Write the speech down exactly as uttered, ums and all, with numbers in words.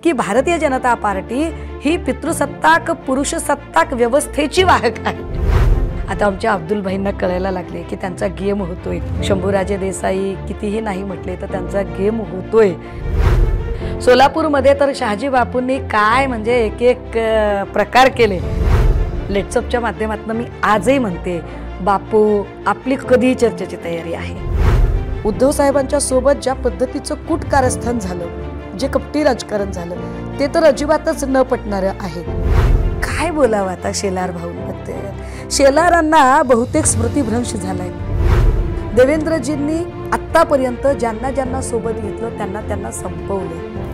की भारतीय जनता पार्टी ही पितृसत्ताक पुरुषसत्ताक व्यवस्थेची वाहक आहे। आता आमच्या अब्दुल भाईंना कळायला लागले की त्यांचा गेम होतोय। शंभूराजे देसाई कितीही नाही म्हटले तर त्यांचा गेम होतोय। सोलापूरमध्ये तर शहाजी बापूंनी काय म्हणजे एक एक प्रकार केले। लेट्सअपच्या माध्यमातून मी आजही म्हणते, बापू आपली कधी चर्चेची तयारी आहे। उद्धव साहेबांच्या सोबत ज्या पद्धतीचं कूट कारस्थान झालं, जे कपटी राजकारण झालं, ते तर अजिबातच न पटणारं आहे। काय बोलावं आता शेलार भाऊंबद्दल? शेलारांना बहुतेक स्मृतिभ्रंश झालाय। देवेंद्रजींनी आतापर्यंत ज्यांना ज्यांना सोबत घेतलं त्यांना त्यांना संपवलं।